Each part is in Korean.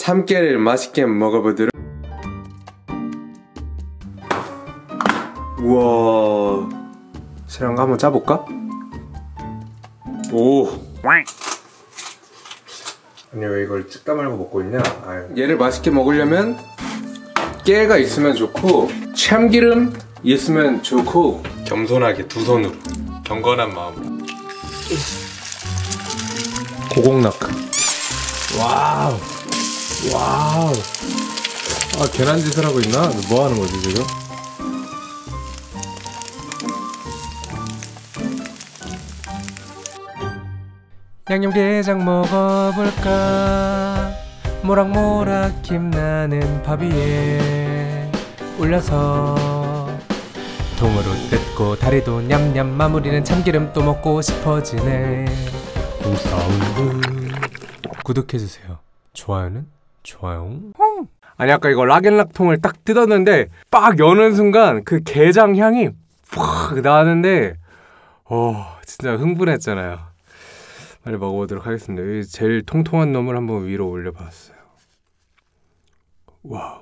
참깨를 맛있게 먹어보도록. 우와, 쟤랑 한번 짜볼까? 오, 아니 왜 이걸 찍다 말고 먹고 있냐? 아유. 얘를 맛있게 먹으려면 깨가 있으면 좋고 참기름 있으면 좋고, 겸손하게 두 손으로 경건한 마음으로. 고공낙. 와우, 와우. 아, 괜한 짓을 하고 있나? 뭐 하는 거지 지금? 양념게장 먹어볼까? 모락모락 김나는 밥 위에 올려서 통으로 뜯고 다리도 냠냠, 마무리는 참기름 또 먹고 싶어지네. 사운드. 구독해주세요. 좋아요는? 좋아요. 아니 아까 이거 락앤락통을 딱 뜯었는데 빡 여는 순간 그 게장 향이 팍 나는데 진짜 흥분했잖아요. 빨리 먹어보도록 하겠습니다. 여기 제일 통통한 놈을 한번 위로 올려봤어요. 와우.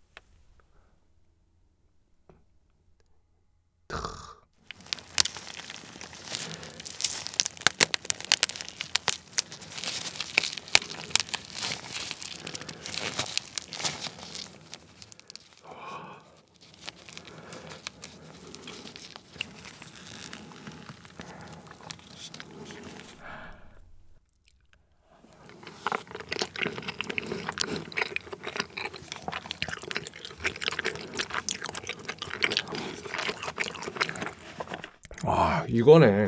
와, 이거네.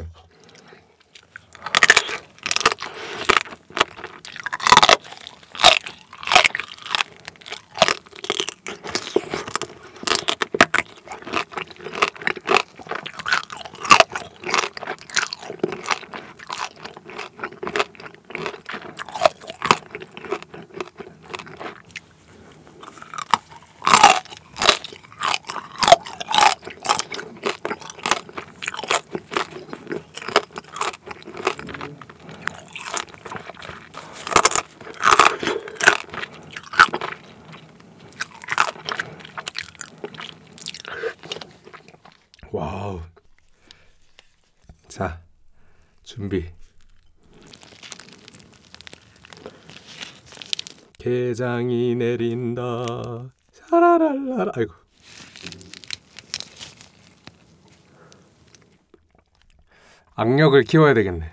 와우. 자, 준비. 게장이 내린다. 샤라랄라. 아이고. 악력을 키워야 되겠네.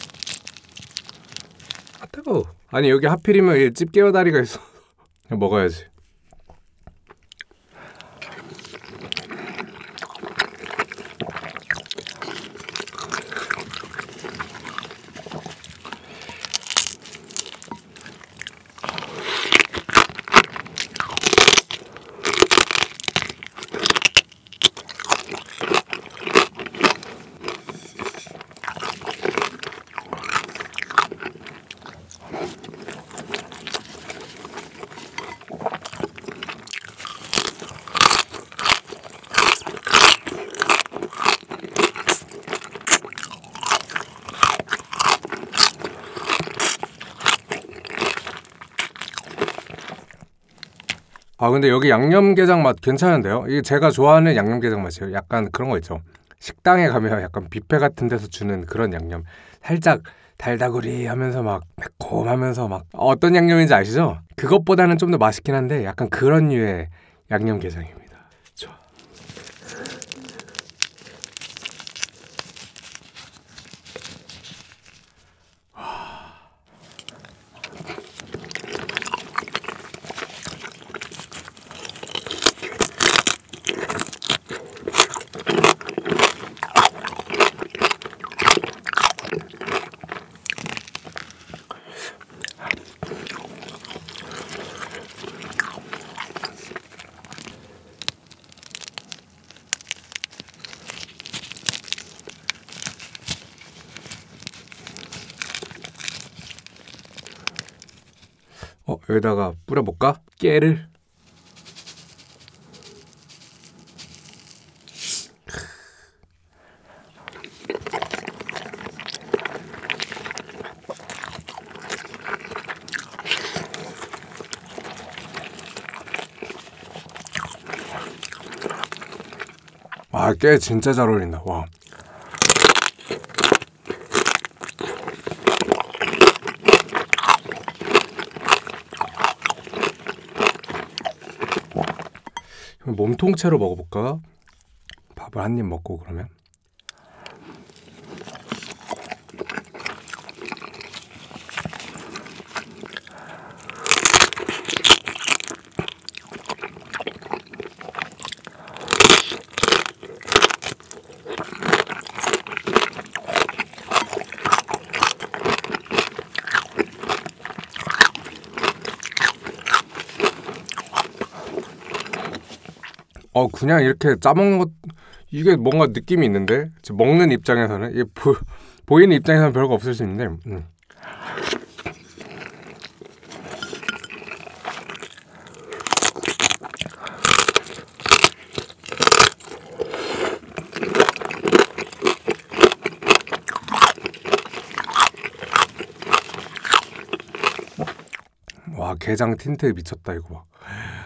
아, 뜨거워. 아니 여기 하필이면 집게와 다리가 있어. 먹어야지. 아 근데 여기 양념게장 맛 괜찮은데요? 이게 제가 좋아하는 양념게장 맛이에요. 약간 그런 거 있죠. 식당에 가면 약간 뷔페 같은 데서 주는 그런 양념. 살짝 달다구리 하면서 막 매콤하면서 막 어떤 양념인지 아시죠? 그것보다는 좀 더 맛있긴 한데 약간 그런 류의 양념게장입니다. 좋아. 여기다가 뿌려볼까? 깨를. 깨 진짜 잘 어울린다. 와. 몸통째로 먹어볼까? 밥을 한 입 먹고 그러면. 그냥 이렇게 짜먹는 것, 이게 뭔가 느낌이 있는데? 먹는 입장에서는, 이게 보이는 입장에서는 별거 없을 수 있는데, 와, 게장 틴트 미쳤다, 이거 봐.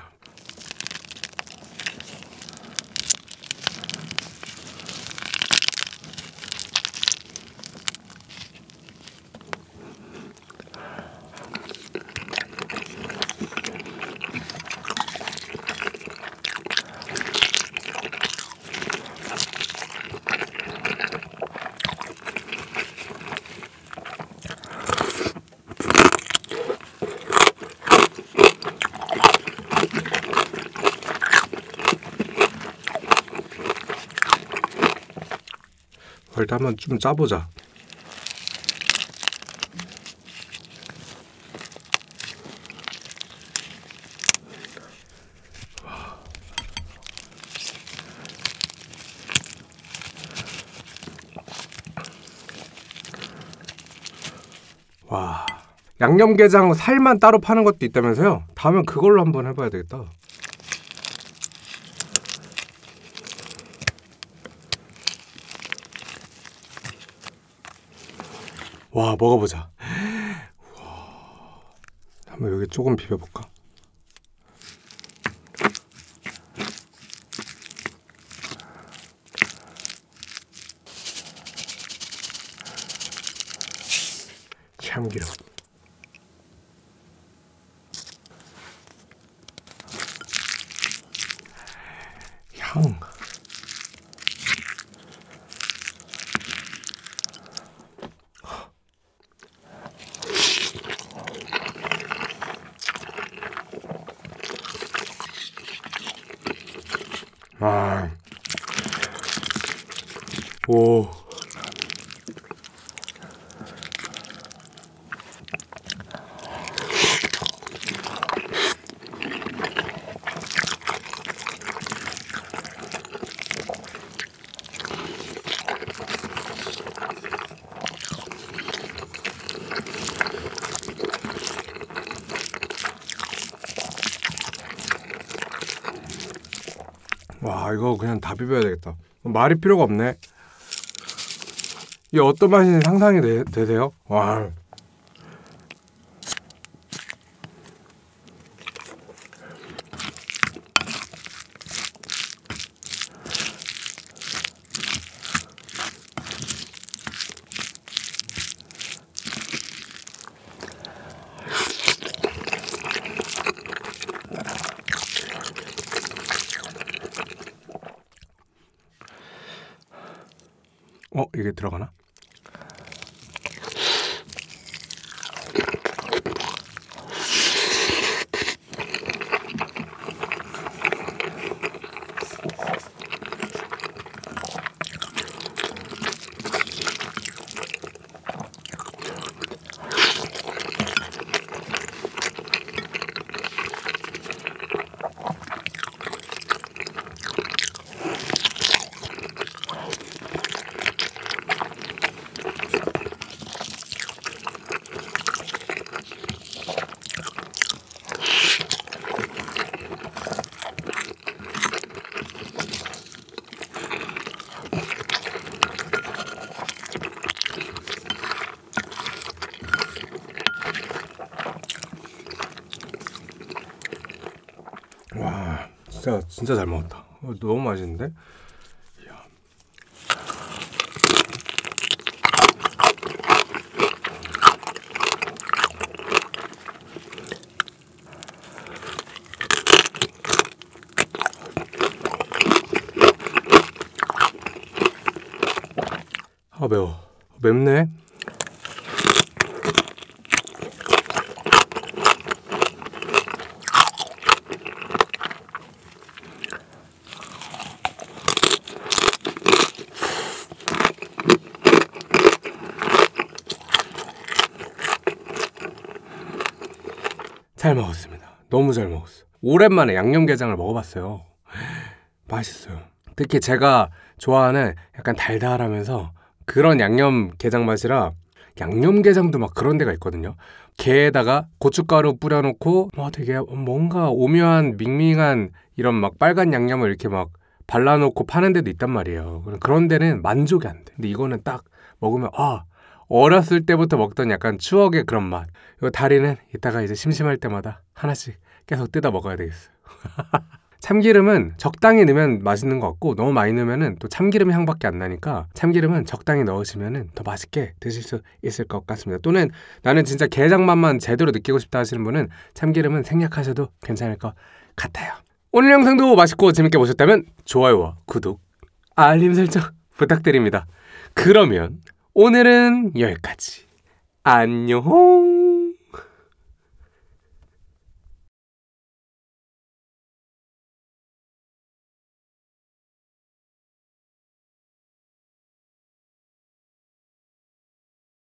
일단 한번 좀 짜보자. 와, 양념게장 살만 따로 파는 것도 있다면서요? 다음엔 그걸로 한번 해봐야 되겠다. 와, 먹어보자. 와, 한번 여기 조금 비벼볼까? 참기름. 향. 오. 와, 이거 그냥 다 비벼야 되겠다. 말이 필요가 없네. 이게 어떤 맛인지 상상이 되세요? 와. 이게 들어가나? 와, 진짜 잘 먹었다. 너무 맛있는데? 매워. 맵네. 잘 먹었습니다. 너무 잘 먹었어. 오랜만에 양념게장을 먹어봤어요. 맛있어요. 특히 제가 좋아하는 약간 달달하면서 그런 양념게장 맛이라, 양념게장도 막 그런 데가 있거든요. 게에다가 고춧가루 뿌려놓고 되게 뭔가 오묘한 밍밍한 이런 막 빨간 양념을 이렇게 막 발라놓고 파는 데도 있단 말이에요. 그런 데는 만족이 안 돼. 근데 이거는 딱 먹으면 어렸을 때부터 먹던 약간 추억의 그런 맛. 이 다리는 이따가 이제 심심할 때마다 하나씩 계속 뜯어 먹어야 되겠어요. 참기름은 적당히 넣으면 맛있는 것 같고, 너무 많이 넣으면 또 참기름 향밖에 안 나니까 참기름은 적당히 넣으시면 더 맛있게 드실 수 있을 것 같습니다. 또는 나는 진짜 게장 맛만 제대로 느끼고 싶다 하시는 분은 참기름은 생략하셔도 괜찮을 것 같아요. 오늘 영상도 맛있고 재밌게 보셨다면 좋아요와 구독, 알림 설정 부탁드립니다. 그러면 오늘은 여기까지. 안녕.